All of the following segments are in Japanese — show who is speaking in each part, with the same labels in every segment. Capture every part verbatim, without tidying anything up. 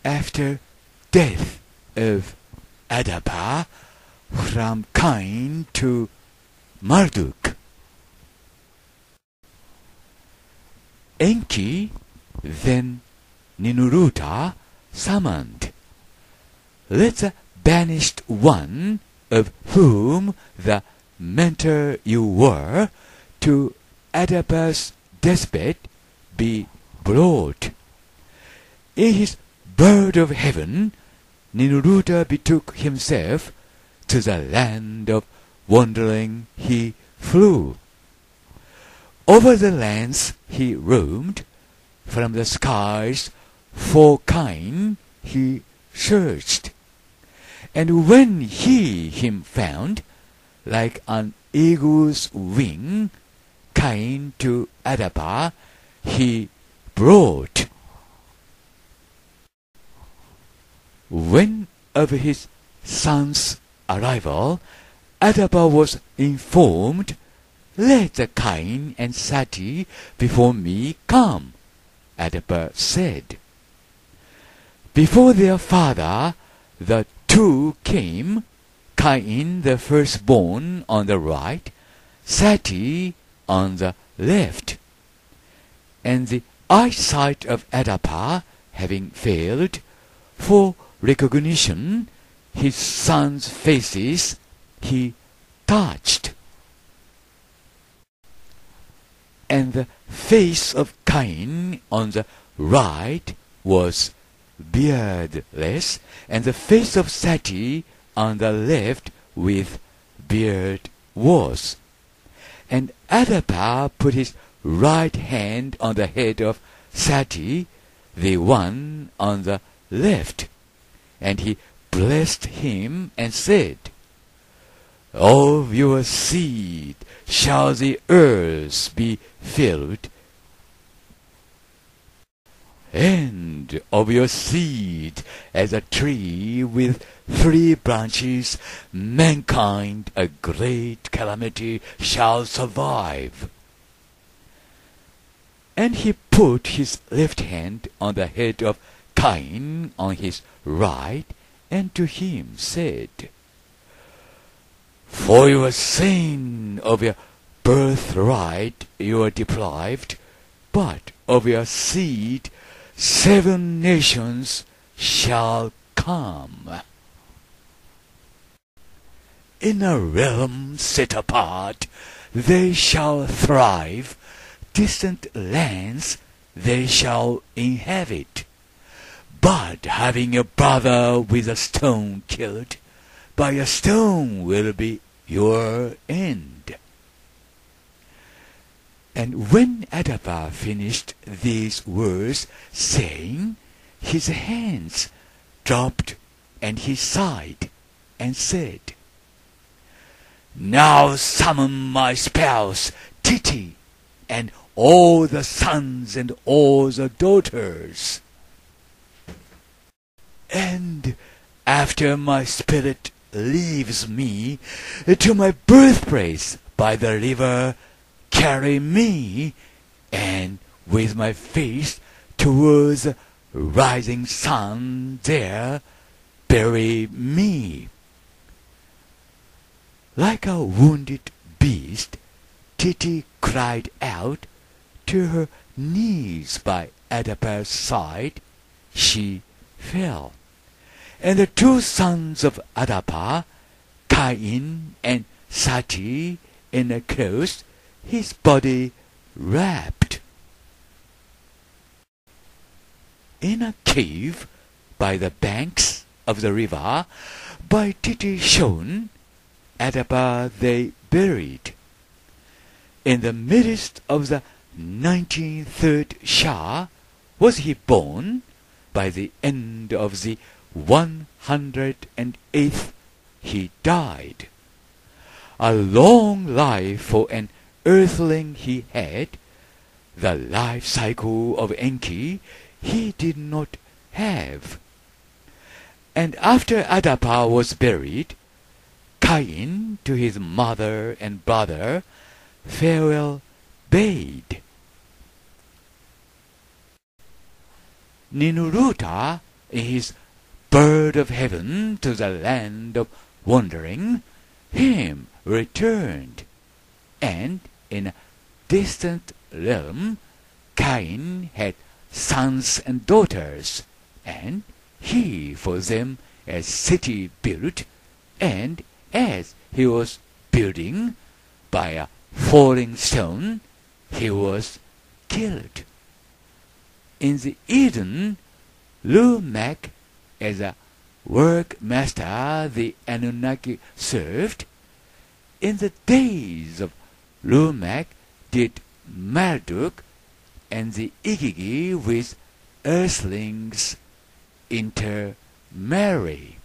Speaker 1: after death of Adapa from Cain to Marduk. Enki, then Ninuruta, summoned, "Let the banished one, of whom the mentor you were, to Adapa's deathbed be brought." In his bird of heaven, Ninuruta betook himself to the land of wandering. He flew. Over the lands he roamed, from the skies for Cain he searched. And when he him found, like an eagle's wing, Cain to Adapa he brought. When of his son's arrival Adapa was informed, "Let the Cain and Sati before me come," Adapa said. Before their father the two came, Cain the firstborn on the right, Sati on the left. And the eyesight of Adapa having failed, for recognition his sons' faces he touched. And the face of Cain on the right was beardless, and the face of Sati on the left with beard was. And Adapa put his right hand on the head of Sati, the one on the left, and he blessed him and said, "Of your seed shall the earth be filled, and of your seed as a tree with three branches, mankind a great calamity shall survive." And he put his left hand on the head of Cain on his right, and to him said, "For your sin of your birthright you are deprived, but of your seed seven nations shall come. In a realm set apart they shall thrive, distant lands they shall inhabit. But having a brother with a stone killed, by a stone will be your end." And when Adapa finished these words, saying, his hands dropped, and he sighed, and said, "Now summon my spouse, Titi, and all the sons and all the daughters. And after my spirit leaves me to my birthplace by the river, carry me, and with my face towards the rising sun there bury me." Like a wounded beast, Titi cried out to her knees by Adapa's side. She fell, and the two sons of Adapa, Cain and Sati, in a cloth his body wrapped. In a cave by the banks of the river, by Titi shown, Adapa they buried. In the midst of the ninety-third Shah was he born. By the end of the one hundred and eighth he died. A long life for an earthling he had. The life cycle of Enki he did not have. And after Adapa was buried, Cain to his mother and brother farewell bade. Ninuruta in his bird of heaven to the land of wandering, him returned, and in a distant realm Cain had sons and daughters, and he for them a city built, and as he was building, by a falling stone he was killed. In the Eden, Lamech, as a workmaster the Anunnaki served, in the days of Lamech did Marduk and the Igigi with earthlings intermarry.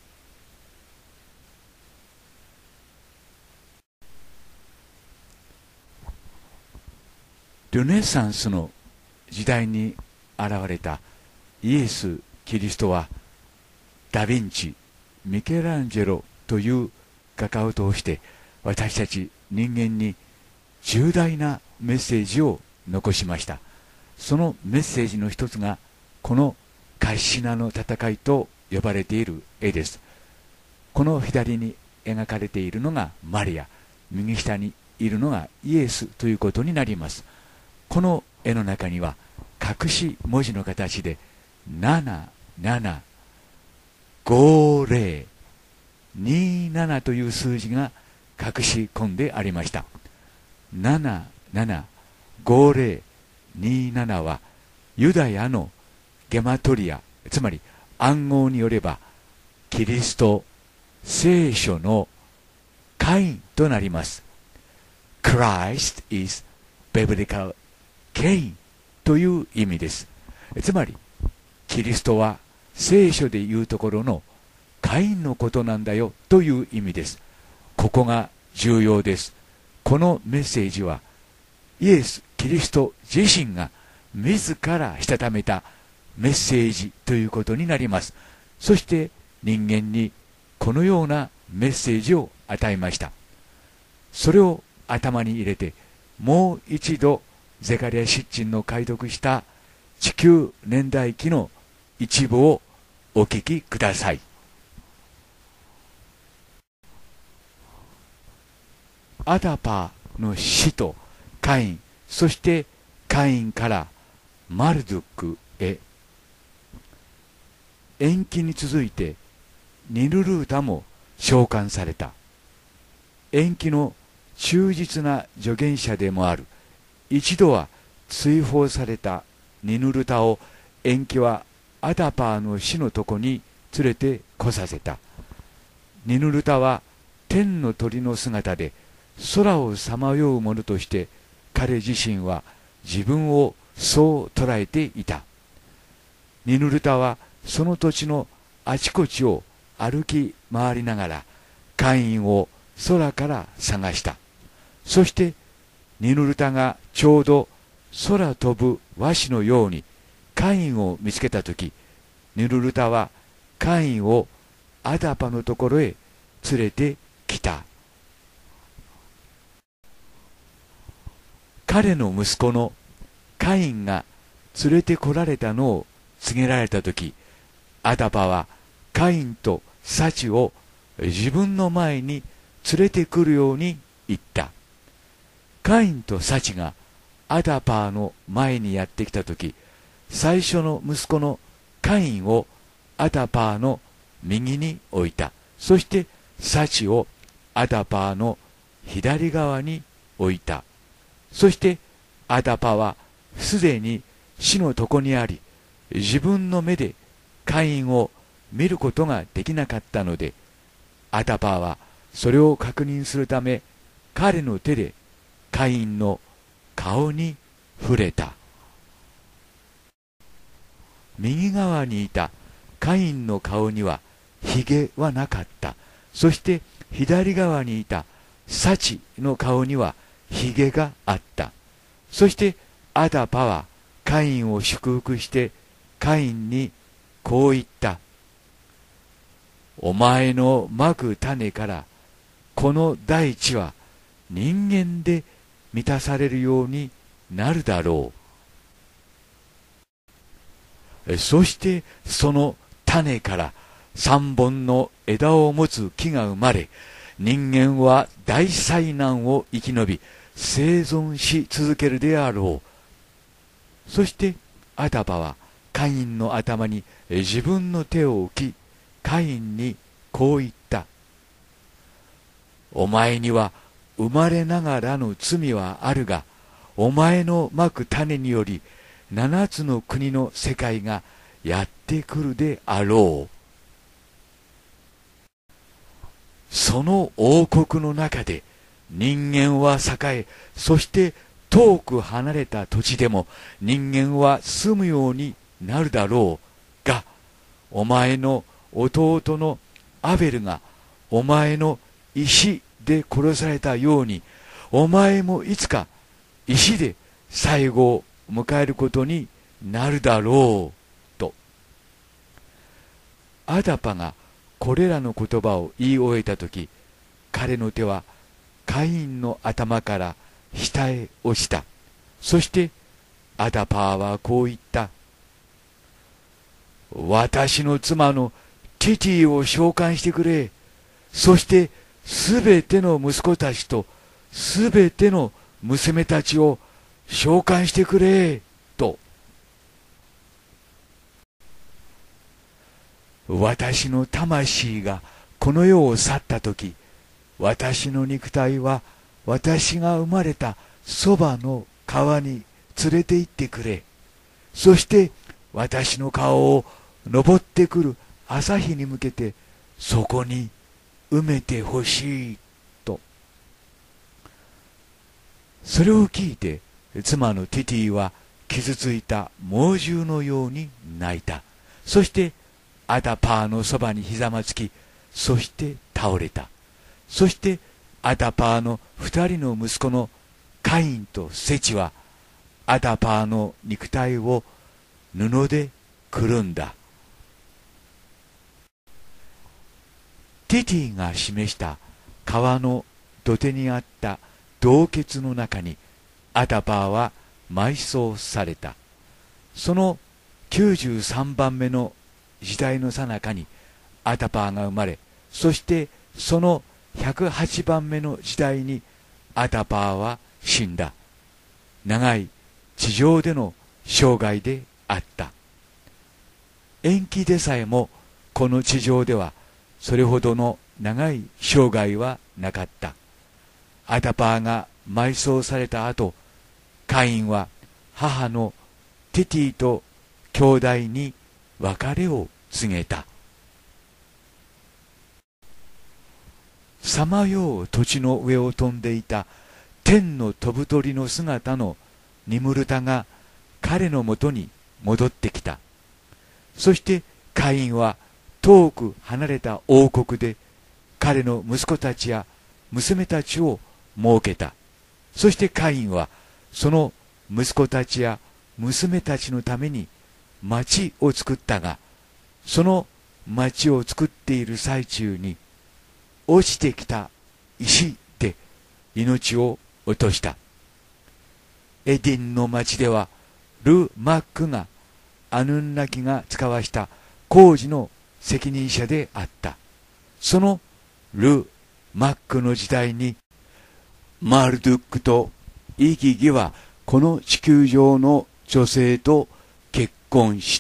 Speaker 1: ルネサンスの時代に現れたイエス・キリストは、ダ・ヴィンチ、ミケランジェロという画家を通して私たち人間に重大なメッセージを残しました。そのメッセージの一つがこのカッシナの戦いと呼ばれている絵です。この左に描かれているのがマリア、右下にいるのがイエスということになります。この絵の中には隠し文字の形でななななごぜろにななという数字が隠し込んでありました。ななななごぜろにななはユダヤのゲマトリア、つまり暗号によればキリスト聖書のカインとなります。 Christ is biblical Cain という意味です。つまりキリストは聖書でいうところのカインのことなんだよという意味です。ここが重要です。このメッセージはイエス・キリスト自身が自らしたためたメッセージということになります。そして人間にこのようなメッセージを与えました。それを頭に入れてもう一度ゼカリアシッチンの解読した地球年代記の一部をお聞きください。アダパの死とカイン、そしてカインからマルドゥックへ。延期に続いてニルルータも召喚された。延期の忠実な助言者でもある。一度は追放されたニヌルタを延期はアダパーの死のとこに連れて来させた。ニヌルタは天の鳥の姿で空をさまよう者として彼自身は自分をそう捉えていた。ニヌルタはその土地のあちこちを歩き回りながらカインを空から探した。そしてニヌルタがちょうど空飛ぶ和紙のようにカインを見つけたとき、ニヌルタはカインをアダパのところへ連れてきた。彼の息子のカインが連れてこられたのを告げられたとき、アダパはカインとサチを自分の前に連れてくるように言った。カインとサチがアダパーの前にやってきたとき、最初の息子のカインをアダパーの右に置いた。そしてサチをアダパーの左側に置いた。そしてアダパはすでに死の床にあり、自分の目でカインを見ることができなかったので、アダパはそれを確認するため彼の手でカインの顔に触れた。右側にいたカインの顔にはひげはなかった。そして左側にいたサチの顔にはひげがあった。そしてアダパはカインを祝福してカインにこう言った。お前のまく種からこの大地は人間で満たされるようになるだろう。 そしてその種から三本の枝を持つ木が生まれ、人間は大災難を生き延び生存し続けるであろう。そしてアダバはカインの頭に自分の手を置き、カインにこう言った。お前には生まれながらの罪はあるが、お前のまく種により七つの国の世界がやってくるであろう。その王国の中で人間は栄え、そして遠く離れた土地でも人間は住むようになるだろうが、お前の弟のアベルがお前の石で殺されたように、お前もいつか石で最後を迎えることになるだろうと。アダパがこれらの言葉を言い終えたとき、彼の手はカインの頭から下へ落ちた。そしてアダパーはこう言った。私の妻のティティを召喚してくれ。そしてすべての息子たちとすべての娘たちを召喚してくれと。私の魂がこの世を去ったとき、私の肉体は私が生まれたそばの川に連れて行ってくれ。そして私の顔を昇ってくる朝日に向けてそこに埋めてほしいと。それを聞いて妻のティティは傷ついた猛獣のように泣いた。そしてアダパーのそばにひざまつき、そして倒れた。そしてアダパーの二人の息子のカインとセチはアダパーの肉体を布でくるんだ。ティティが示した川の土手にあった洞穴の中にアダパーは埋葬された。そのきゅうじゅうさんばんめの時代の最中にアダパーが生まれ、そしてそのひゃくはちばんめの時代にアダパーは死んだ。長い地上での生涯であった。延期でさえもこの地上ではそれほどの長い生涯はなかった。アダパーが埋葬された後、カインは母のティティと兄弟に別れを告げた。さまよう土地の上を飛んでいた天の飛ぶ鳥の姿のニムルタが彼のもとに戻ってきた。そしてカインは遠く離れた王国で彼の息子たちや娘たちを設けた。そしてカインはその息子たちや娘たちのために町を作ったが、その町を作っている最中に落ちてきた石で命を落とした。エディンの町ではル・マックがアヌンナキが使わした工事の責任者であった。そのル・マックの時代にマルドゥックとイギギはこの地球上の女性と結婚した。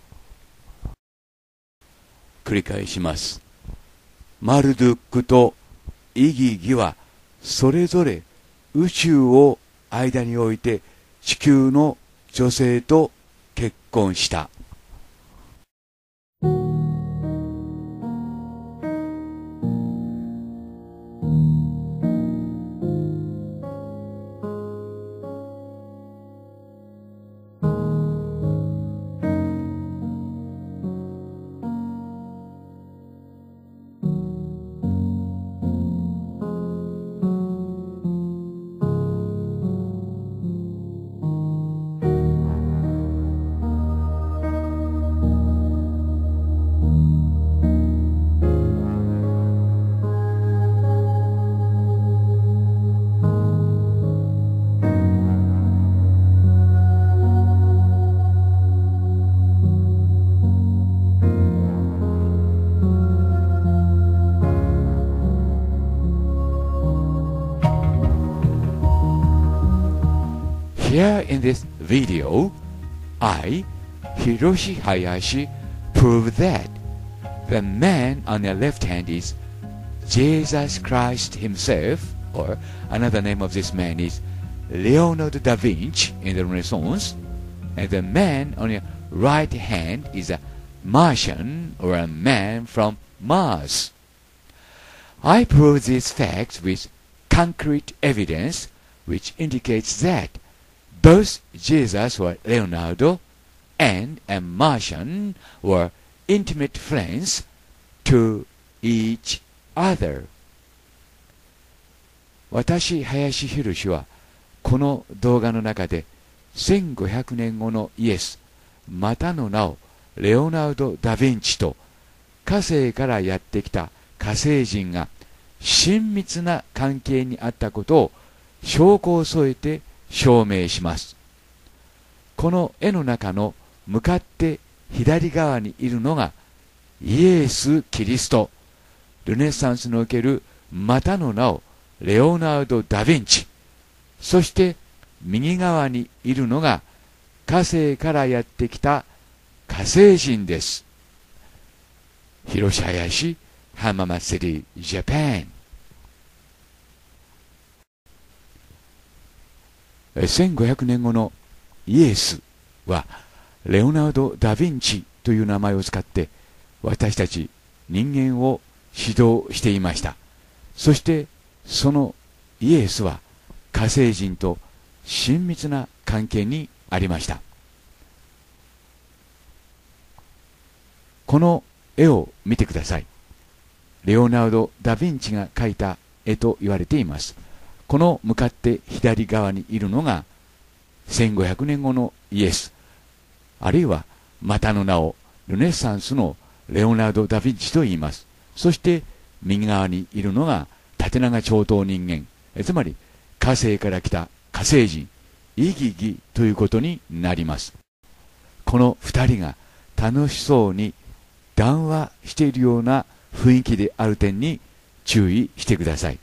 Speaker 1: 繰り返します。マルドゥックとイギギはそれぞれ宇宙を間に置いて地球の女性と結婚した。 Here in this video, I, Hiroshi Hayashi, prove that the man on the left hand is Jesus Christ himself, or another name of this man is Leonardo da Vinci in the Renaissance, and the man on the right hand is a Martian, or a man from Mars. I prove these facts with concrete evidence which indicates that both Jesus or Leonardo and a Martian were intimate friends to each other. 私、林博はこの動画の中でせんごひゃくねんごのイエス、またの名をレオナルド・ダ・ヴィンチと火星からやってきた火星人が親密な関係にあったことを証拠を添えて証明します。この絵の中の向かって左側にいるのがイエス・キリスト、ルネサンスにおけるまたの名をレオナルド・ダ・ヴィンチ、そして右側にいるのが火星からやってきた火星人です。広島林浜松市ジャパン。せんごひゃくねんごのイエスはレオナルド・ダ・ヴィンチという名前を使って私たち人間を指導していました。そしてそのイエスは火星人と親密な関係にありました。この絵を見てください。レオナルド・ダ・ヴィンチが描いた絵と言われています。この向かって左側にいるのがせんごひゃくねんごのイエス、あるいはまたの名をルネサンスのレオナルド・ダ・ヴィンチと言います。そして右側にいるのが縦長長頭人間、つまり火星から来た火星人、イギギということになります。この二人が楽しそうに談話しているような雰囲気である点に注意してください。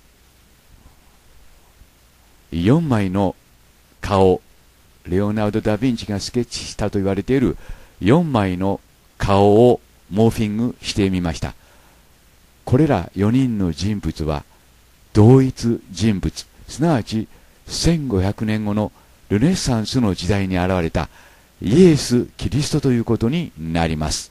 Speaker 1: よんまいの顔、レオナルド・ダ・ヴィンチがスケッチしたと言われているよんまいの顔をモーフィングしてみました。これらよにんの人物は同一人物、すなわちせんごひゃくねんごのルネサンスの時代に現れたイエス・キリストということになります。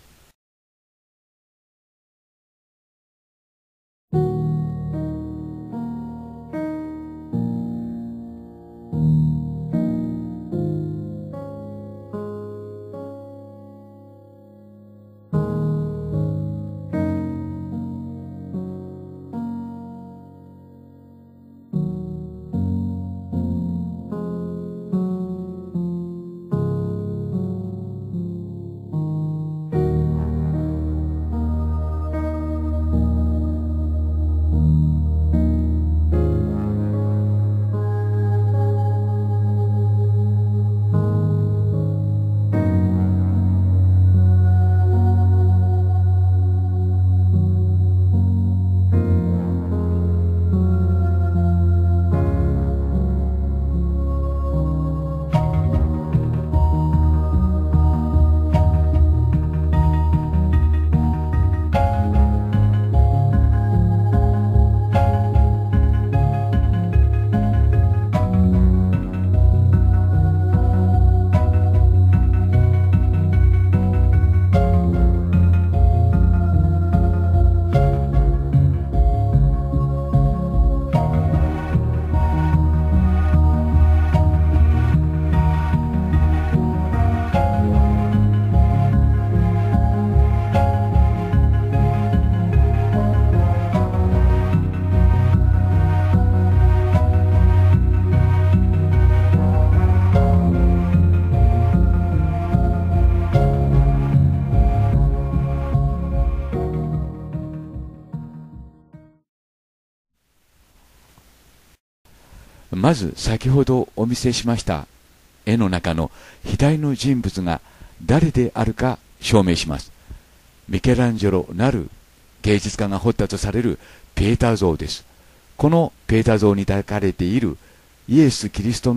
Speaker 1: まず先ほどお見せしました絵の中の左の人物が誰であるか証明します。ミケランジェロなる芸術家が彫ったとされるペーター像です。このペーター像に抱かれているイエス・キリストの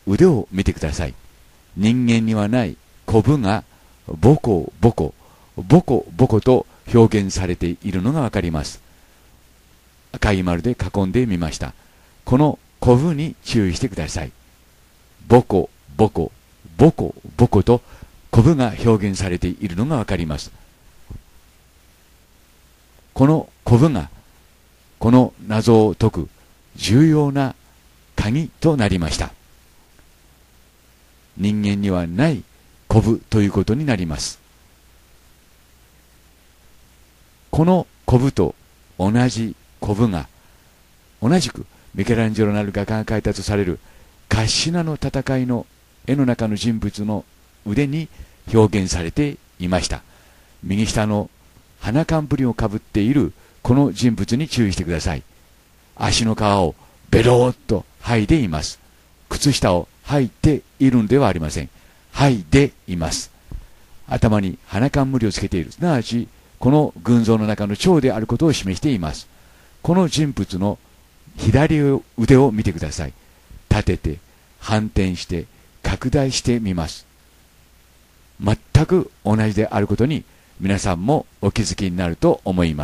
Speaker 1: 腕を見てください。人間にはないコブがボコボコ、ボコボコと表現されているのがわかります。赤い丸で囲んでみました。このコブに注意してください。ボコボコ、ボコボコとコブが表現されているのがわかります。このコブがこの謎を解く重要な鍵となりました。人間にはないコブということになります。このコブと同じコブが同じくミケランジェロなる画家が描いたとされるカッシナの戦いの絵の中の人物の腕に表現されていました。右下の花冠をかぶっているこの人物に注意してください。足の皮をベローっと剥いでいます。靴下を履いているのではありません。剥いでいます。頭に花冠をつけている。すなわちこの群像の中の長であることを示しています。この人物の左腕を見てください。立てて反転して拡大してみます。全く同じであることに皆さんもお気づきになると思います。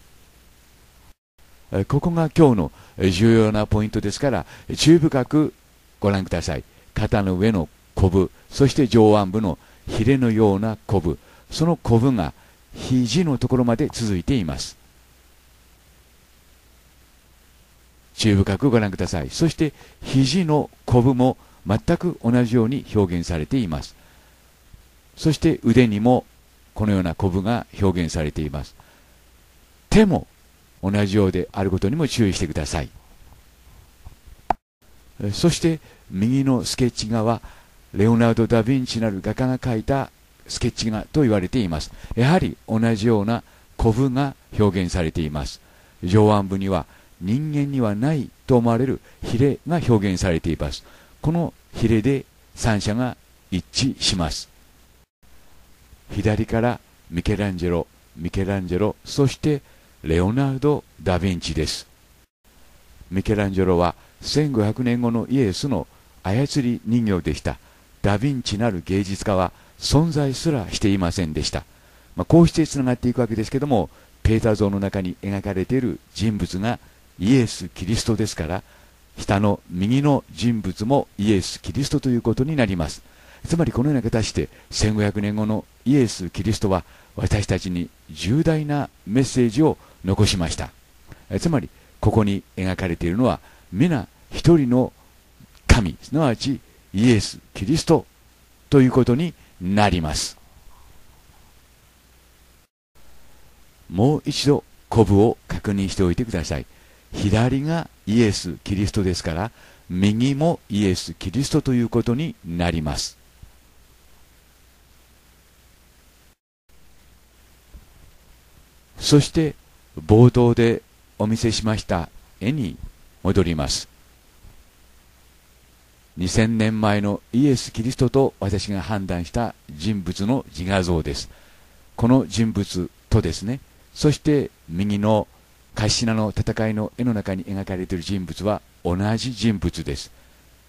Speaker 1: ここが今日の重要なポイントですから、注意深くご覧ください。肩の上のコブ、そして上腕部のヒレのようなコブ、そのコブが肘のところまで続いています。注意深くご覧ください。そして肘のコブも全く同じように表現されています。そして腕にもこのようなコブが表現されています。手も同じようであることにも注意してください。そして右のスケッチ画はレオナルド・ダ・ヴィンチなる画家が描いたスケッチ画と言われています。やはり同じようなコブが表現されています。上腕部には人間にはないと思われるヒレが表現されています。このヒレで三者が一致します。左からミケランジェロ、ミケランジェロ、そしてレオナルド・ダ・ヴィンチです。ミケランジェロはせんごひゃくねんごのイエスの操り人形でした。ダ・ヴィンチなる芸術家は存在すらしていませんでした。まあ、こうしてつながっていくわけですけども、ペーター像の中に描かれている人物がイエス・キリストですから、下の右の人物もイエス・キリストということになります。つまりこのような形でせんごひゃくねんごのイエス・キリストは私たちに重大なメッセージを残しました。つまりここに描かれているのは皆一人の神、すなわちイエス・キリストということになります。もう一度コブを確認しておいてください。左がイエス・キリストですから、右もイエス・キリストということになります。そして冒頭でお見せしました絵に戻ります。にせんねんまえのイエス・キリストと私が判断した人物の自画像です。この人物とですね、そして右のカッシナの戦いの絵の中に描かれている人物は同じ人物です。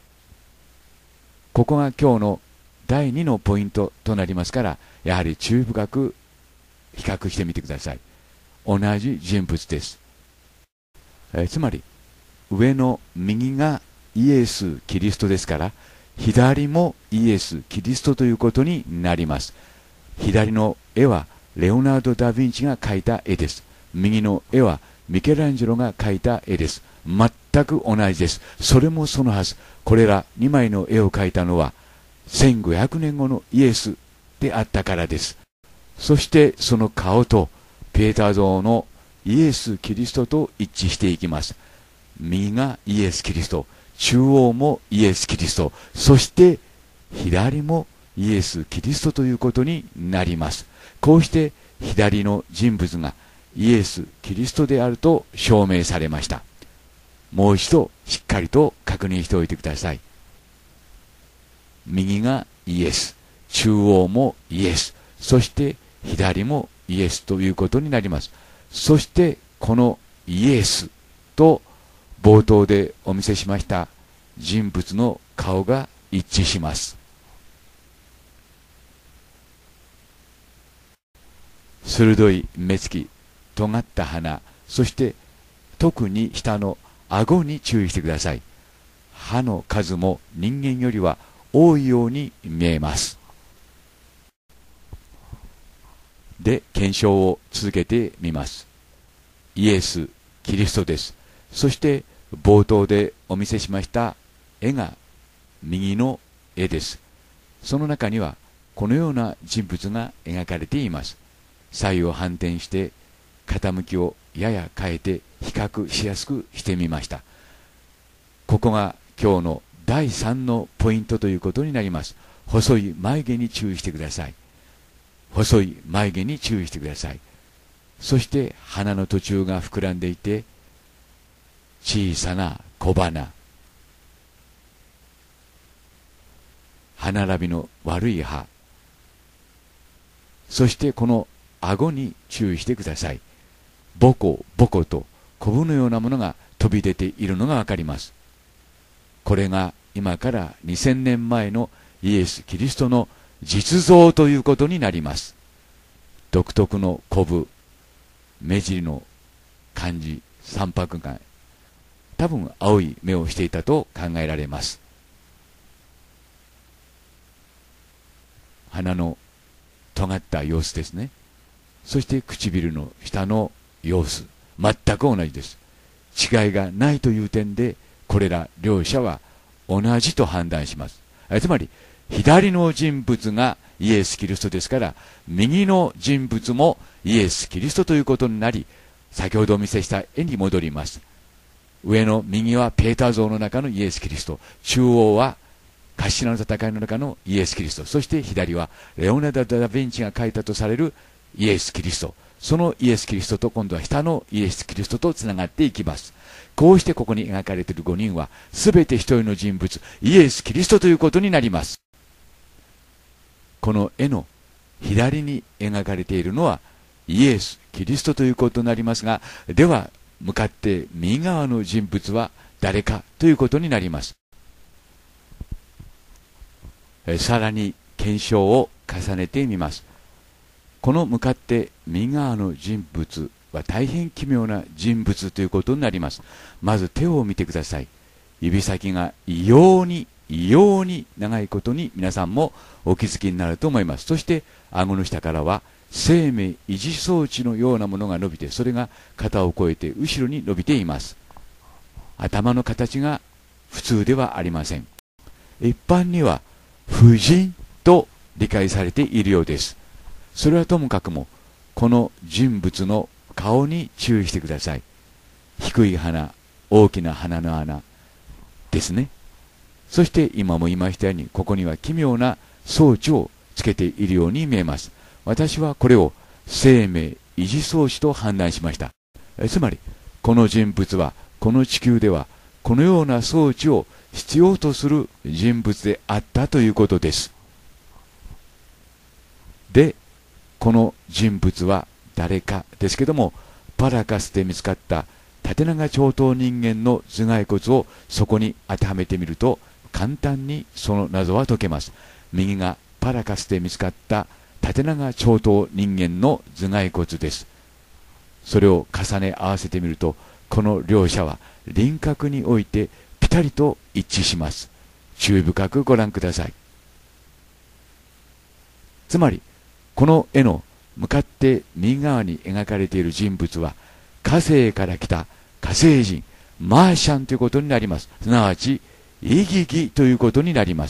Speaker 1: ここが今日のだいにのポイントとなりますから、やはり注意深く比較してみてください。同じ人物です。えつまり上の右がイエス・キリストですから、左もイエス・キリストということになります。左の絵はレオナルド・ダ・ヴィンチが描いた絵です。右の絵はミケランジェロが描いた絵です。全く同じです。それもそのはず。これらにまいの絵を描いたのはせんごひゃくねんごのイエスであったからです。そしてその顔とペーター像のイエス・キリストと一致していきます。右がイエス・キリスト、中央もイエス・キリスト、そして左もイエス・キリストということになります。こうして左の人物がイエス・キリストであると証明されました。もう一度しっかりと確認しておいてください。右がイエス、中央もイエス、そして左もイエスということになります。そしてこのイエスと冒頭でお見せしました人物の顔が一致します。鋭い目つき、尖った鼻、そして特に下の顎に注意してください。歯の数も人間よりは多いように見えます。で、検証を続けてみます。イエス・キリストです。そして冒頭でお見せしました絵が右の絵です。その中にはこのような人物が描かれています。左右を反転して傾きをやや変えて比較しやすくしてみました。ここが今日のだいさんのポイントということになります。細い眉毛に注意してください。細い眉毛に注意してください。そして鼻の途中が膨らんでいて、小さな小鼻、歯並びの悪い歯、そしてこの顎に注意してください。ボコボコとコブのようなものが飛び出ているのがわかります。これが今からにせんねんまえのイエス・キリストの実像ということになります。独特のコブ、目尻の感じ、三白眼、多分青い目をしていたと考えられます。鼻の尖った様子ですね。そして唇の下の様子、全く同じです。違いがないという点で、これら両者は同じと判断します。つまり左の人物がイエス・キリストですから、右の人物もイエス・キリストということになり、先ほどお見せした絵に戻ります。上の右はペーター像の中のイエス・キリスト、中央は頭の戦いの中のイエス・キリスト、そして左はレオナルド・ダ・ヴィンチが描いたとされるイエス・キリスト、そのイエス・キリストと今度は下のイエス・キリストとつながっていきます。こうしてここに描かれているごにんは全て一人の人物、イエス・キリストということになります。この絵の左に描かれているのはイエス・キリストということになりますが、では向かって右側の人物は誰かということになります。えさらに検証を重ねてみます。この向かって右側の人物は大変奇妙な人物ということになります。まず手を見てください。指先が異様に異様に長いことに皆さんもお気づきになると思います。そして顎の下からは生命維持装置のようなものが伸びて、それが肩を越えて後ろに伸びています。頭の形が普通ではありません。一般には婦人と理解されているようです。それはともかくも、この人物の顔に注意してください。低い鼻、大きな鼻の穴ですね。そして今も言いましたように、ここには奇妙な装置をつけているように見えます。私はこれを生命維持装置と判断しました。えつまりこの人物はこの地球ではこのような装置を必要とする人物であったということです。で、この人物は誰かですけども、パラカスで見つかった縦長長頭人間の頭蓋骨をそこに当てはめてみると、簡単にその謎は解けます。右がパラカスで見つかった縦長長頭人間の頭蓋骨です。それを重ね合わせてみると、この両者は輪郭においてピタリと一致します。注意深くご覧ください。つまりこの絵の向かって右側に描かれている人物は火星から来た火星人、マーシャンということになります。すなわち異義義ということになります。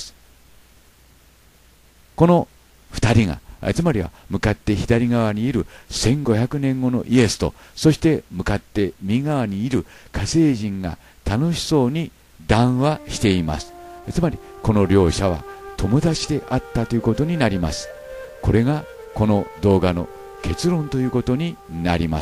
Speaker 1: この二人が、つまりは向かって左側にいるせんごひゃくねんごのイエスと、そして向かって右側にいる火星人が楽しそうに談話しています。つまりこの両者は友達であったということになります。これがこの動画の結論ということになります。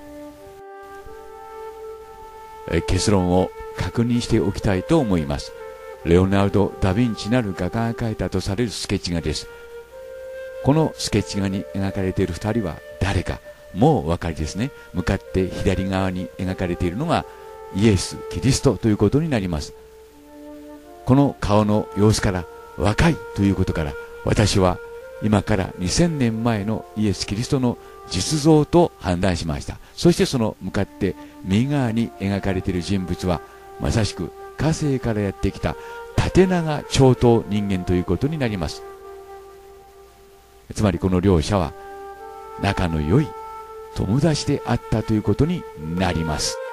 Speaker 1: え結論を確認しておきたいと思います。レオナルド・ダ・ヴィンチなる画家が描いたとされるスケッチ画です。このスケッチ画に描かれているふたりは誰か、もうお分かりですね。向かって左側に描かれているのがイエス・キリストということになります。 この顔の様子から若いということから、私は今からにせんねんまえのイエス・キリストの実像と判断しました。そしてその向かって右側に描かれている人物は、まさしく火星からやってきた縦長長頭人間ということになります。つまりこの両者は仲の良い友達であったということになります。